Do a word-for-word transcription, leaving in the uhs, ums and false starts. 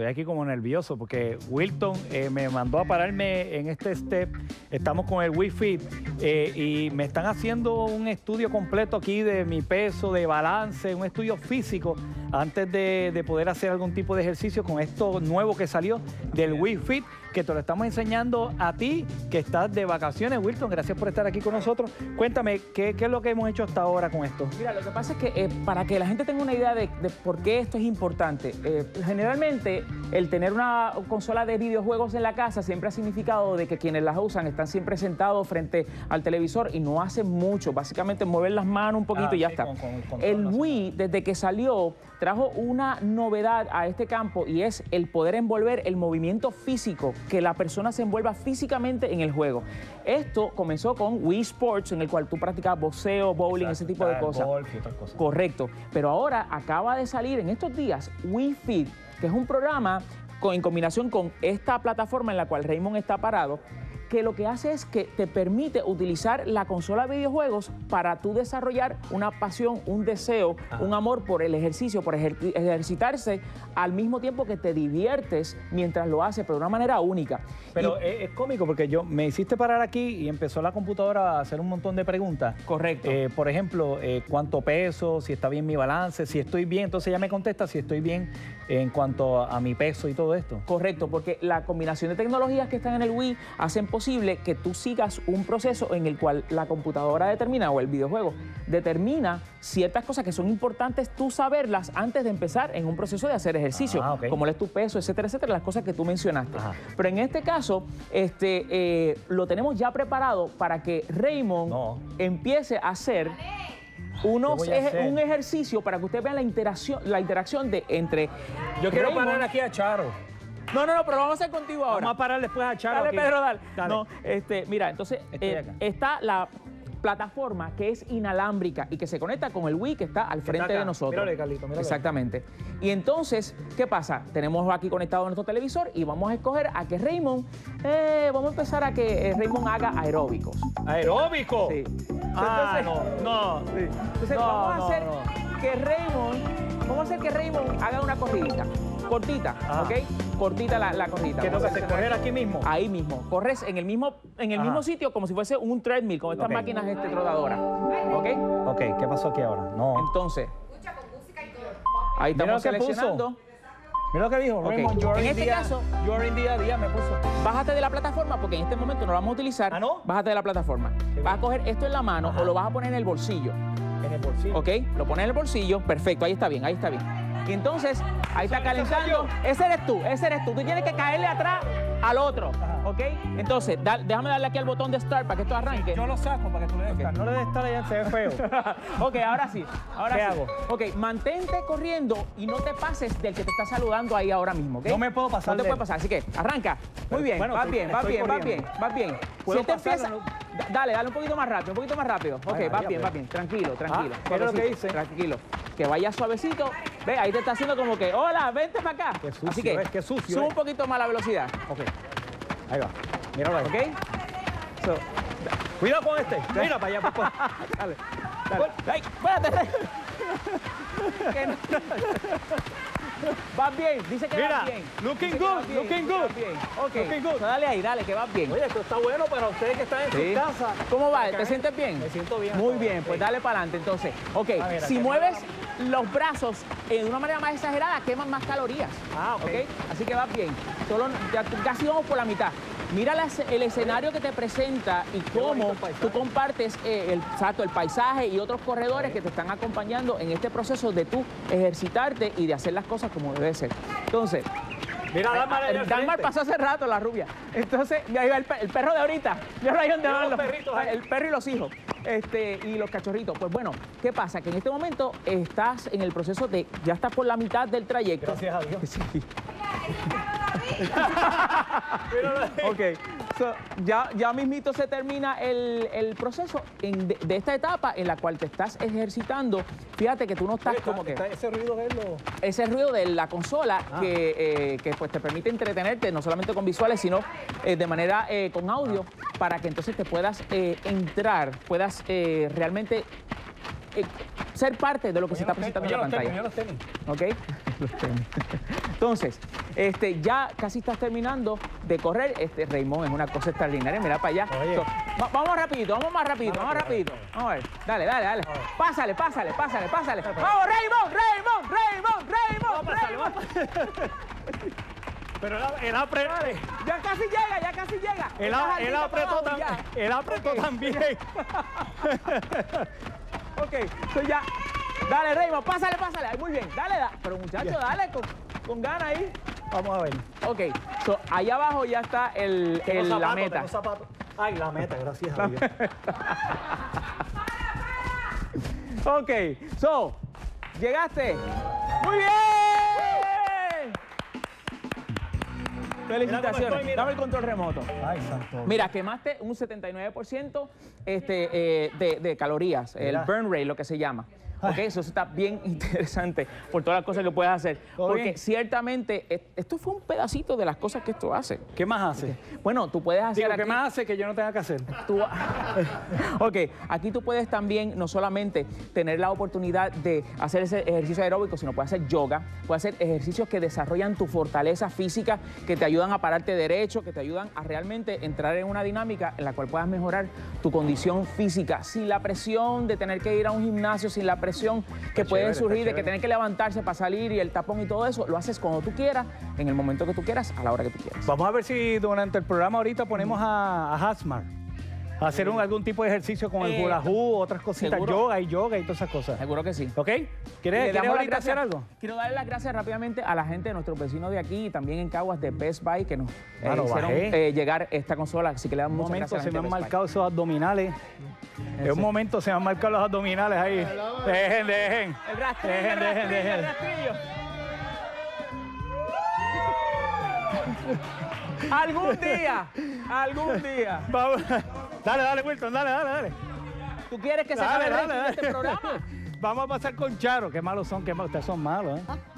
Estoy aquí como nervioso porque Wilton eh, me mandó a pararme en este step. Estamos con el Wii Fit eh, y me están haciendo un estudio completo aquí de mi peso, de balance, un estudio físico antes de, de poder hacer algún tipo de ejercicio con esto nuevo que salió del Wii Fit, que te lo estamos enseñando a ti, que estás de vacaciones. Wilton, gracias por estar aquí con nosotros. Cuéntame, ¿qué, qué es lo que hemos hecho hasta ahora con esto? Mira, lo que pasa es que eh, para que la gente tenga una idea de, de por qué esto es importante, eh, generalmente el tener una consola de videojuegos en la casa siempre ha significado de que quienes las usan están siempre sentados frente al televisor y no hacen mucho, básicamente mover las manos un poquito ah, y ya sí, está. Con, con, con el Wii, desde que salió, trajo una novedad a este campo y es el poder envolver el movimiento físico, que la persona se envuelva físicamente en el juego. Esto comenzó con Wii Sports, en el cual tú practicabas boxeo, bowling, exacto, ese tipo de cosas. Golf y otras cosas. Correcto. Pero ahora acaba de salir en estos días Wii Fit, que es un programa con, en combinación con esta plataforma en la cual Raymond está parado, que lo que hace es que te permite utilizar la consola de videojuegos para tú desarrollar una pasión, un deseo, ajá, un amor por el ejercicio, por ejer ejercitarse, al mismo tiempo que te diviertes mientras lo haces, pero de una manera única. Pero y, es, es cómico porque yo me hiciste parar aquí y empezó la computadora a hacer un montón de preguntas. Correcto. Eh, por ejemplo, eh, cuánto peso, si está bien mi balance, si estoy bien, entonces ella me contesta si estoy bien en cuanto a, a mi peso y todo esto. Correcto, porque la combinación de tecnologías que están en el Wii hacen posible que tú sigas un proceso en el cual la computadora determina, o el videojuego determina ciertas cosas que son importantes tú saberlas antes de empezar en un proceso de hacer ejercicio, ah, okay, como es tu peso, etcétera, etcétera, las cosas que tú mencionaste. Ajá. Pero en este caso, este, eh, lo tenemos ya preparado para que Raymond no. empiece a hacer unos ej un ejercicio para que ustedes vean la interacción, la interacción de entre... Yo quiero Raymond, parar aquí a Charo. No, no, no, pero lo vamos a hacer contigo ahora. Vamos a parar después a Charo. Dale, aquí. Pedro, dale. dale. No, este, mira, entonces eh, está la plataforma que es inalámbrica y que se conecta con el Wii que está al frente está de nosotros. Mírale, Carlito, mírale. Exactamente. Y entonces, ¿qué pasa? Tenemos aquí conectado nuestro televisor y vamos a escoger a que Raymond, eh, vamos a empezar a que eh, Raymond haga aeróbicos. ¿Aeróbico? Sí. Ah, entonces, no, no. Sí. Entonces no, vamos a no, hacer no. que Raymond, vamos a hacer que Raymond haga una corridita. Cortita, ah. ¿ok? Cortita la, la corridita. ¿Qué tengo que hacer? ¿Correr aquí mismo? Ahí mismo. Corres en el mismo, en el mismo sitio como si fuese un treadmill, con estas okay. máquinas este, trotadoras. ¿Ok? Ok, ¿qué pasó aquí ahora? No. Entonces, ahí estamos seleccionando. Mira lo que dijo. Okay. Raymond, en este día, caso, in día a día me puso. Bájate de la plataforma porque en este momento no lo vamos a utilizar. ¿Ah, no? Bájate de la plataforma. Vas a coger esto en la mano, ajá, o lo vas a poner en el bolsillo. En el bolsillo. Ok, lo pones en el bolsillo. Perfecto, ahí está bien, ahí está bien. Y entonces, ahí está calentando. Ese eres tú, ese eres tú. Tú tienes que caerle atrás al otro, ¿ok? Entonces, da, déjame darle aquí al botón de Start para que esto arranque. Yo lo saco para que tú le des okay. No le des Start, ya se ve feo. Ok, ahora sí. Ahora ¿Qué sí. hago? Ok, mantente corriendo y no te pases del que te está saludando ahí ahora mismo, ¿ok? No me puedo pasar. No te puedes pasar, así que arranca. Muy bien, bueno, vas estoy, bien, vas bien, vas bien, vas bien. ¿Puedo si te pasarlo, empieza... no? Dale, dale un poquito más rápido, un poquito más rápido. Ok, Ay, vas María, bien, pero... vas bien. Tranquilo, tranquilo. ¿Qué es lo que dice? Tranquilo. Que vaya suavecito. Ve, ahí te está haciendo como que, hola, vente para acá. Qué sucio, así que, es, qué sucio. Sube eh. un poquito más la velocidad. Ok. Ahí va. Míralo ahí. Ok. So, cuidado con este. Mira para allá, papá. Dale. Dale. Ay, espérate. Vas bien, dice que mira, vas bien. Looking dice good, bien, looking good. Bien. Ok, looking good. So, dale ahí, dale, que vas bien. Oye, esto está bueno para ustedes que están en sí. su casa. ¿Cómo va? ¿Te sientes bien? Me siento bien. Muy bien, pues dale para adelante entonces. Ok, ah, mira, si mueves los brazos de una manera más exagerada, queman más calorías. Ah, ok. ¿Okay? Así que vas bien. Solo, ya, casi vamos por la mitad. Mira la, el escenario que te presenta y cómo tú compartes eh, el, exacto, el paisaje y otros corredores que te están acompañando en este proceso de tú ejercitarte y de hacer las cosas como debe ser. Entonces, mira, Dalmar, Dalmar pasó hace rato, la rubia. Entonces, ahí va el, el perro de ahorita. Yo no hay donde van los perritos. Ahí. El perro y los hijos. Este, y los cachorritos. Pues bueno, ¿qué pasa? Que en este momento estás en el proceso de, ya estás por la mitad del trayecto. Gracias a Dios. Sí. Ok, so, ya, ya mismito se termina el, el proceso en, de, de esta etapa en la cual te estás ejercitando. Fíjate que tú no estás está, como que... Está ese ruido de lo... Ese ruido de la consola ah. que, eh, que pues te permite entretenerte no solamente con visuales, sino eh, de manera eh, con audio, ah. para que entonces te puedas eh, entrar, puedas eh, realmente... Eh, ser parte de lo que oye, se está presentando en la pantalla. Tenis, los tenis. ¿Ok? Los tenis. Entonces, Este, ya casi estás terminando de correr. Este, Raymond, es una cosa extraordinaria. Mira para allá. So, va, vamos rapidito, vamos más rapidito, vamos rapidito. Vamos a ver. Dale, dale, dale. Pásale, pásale, pásale, pásale. Vamos, Raymond, Raymond, Raymond, Raymond, Raymond. Pero él, él apretó. Ya casi llega, ya casi llega. Él, él apretó, tam, él apretó okay. también. Ok, so ya. Dale, Raymond, pásale, pásale. Ay, muy bien, dale, da. Pero muchacho, dale con, con ganas ahí. Vamos a ver. Ok, so allá abajo ya está el, el zapato, la meta. Zapato. Ay, la meta, gracias a Dios. Ok, so, llegaste. Muy bien. Felicitaciones. Estoy, Dame el control remoto. Ay, santo. Mira, quemaste un setenta y nueve por ciento este, eh, de, de calorías, mira. El burn rate, lo que se llama. Ok, eso está bien interesante por todas las cosas que puedes hacer. Porque bien? Ciertamente, esto fue un pedacito de las cosas que esto hace. ¿Qué más hace? Okay. Bueno, tú puedes hacer. Digo, aquí... ¿qué más hace que yo no tenga que hacer? Tú... ok, aquí tú puedes también no solamente tener la oportunidad de hacer ese ejercicio aeróbico, sino puedes hacer yoga, puedes hacer ejercicios que desarrollan tu fortaleza física, que te ayudan a pararte derecho, que te ayudan a realmente entrar en una dinámica en la cual puedas mejorar tu condición física, sin la presión de tener que ir a un gimnasio, sin la presión que puede surgir de que tener que levantarse para salir y el tapón y todo eso. Lo haces cuando tú quieras, en el momento que tú quieras, a la hora que tú quieras. Vamos a ver si durante el programa ahorita ponemos a, a Hasmar a hacer un, algún tipo de ejercicio con el hula hoop, otras cositas, ¿seguro? Yoga y yoga y todas esas cosas. Seguro que sí. ¿Ok? ¿Quieres, ¿quieres ahorita hacer algo? Quiero darle las gracias rápidamente a la gente de nuestros vecinos de aquí y también en Caguas de Best Buy que nos eh, bueno, hicieron eh, llegar esta consola. Así que le damos un muchas momento gracias. Se me han marcado esos abdominales. En un momento se me han marcado los abdominales ahí. Dejen, dejen. El rastrillo, dejen, el dejen, rastrillo, dejen. el rastrillo. Algún día, algún día. Vamos. Dale, dale, Wilton, dale, dale, dale. ¿Tú quieres que se acabe el rating de este programa? Vamos a pasar con Charo. Qué malos son, qué malos. Ustedes son malos, ¿eh?